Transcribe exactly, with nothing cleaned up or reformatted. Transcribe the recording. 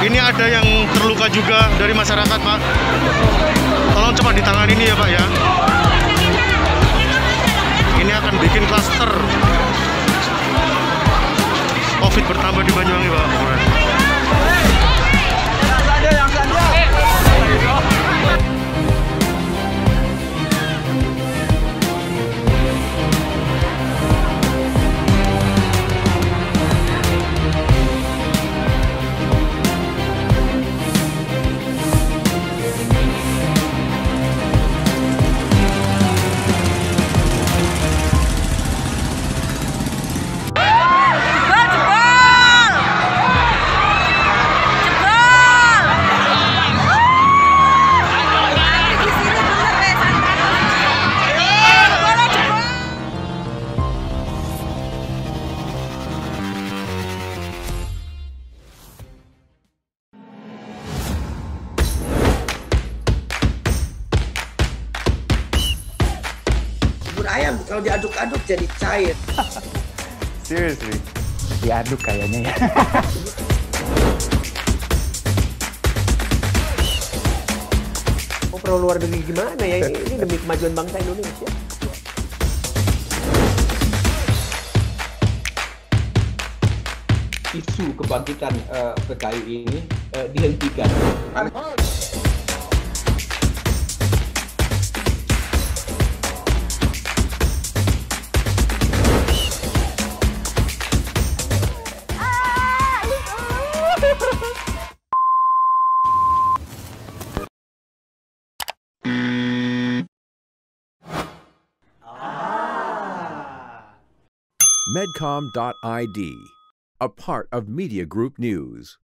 Ini ada yang terluka juga dari masyarakat, Pak. Tolong cepat ditangani ini ya, Pak ya. Ini akan bikin klaster COVID bertambah di Banyuwangi, Pak. Ayam kalau diaduk-aduk jadi cair. Seriously, diaduk kayaknya ya. Mau perlu luar negeri gimana ya? Ini, ini demi kemajuan bangsa Indonesia. Isu kebangkitan uh, P K I ini uh, dihentikan. Medcom dot I D, a part of Media Group News.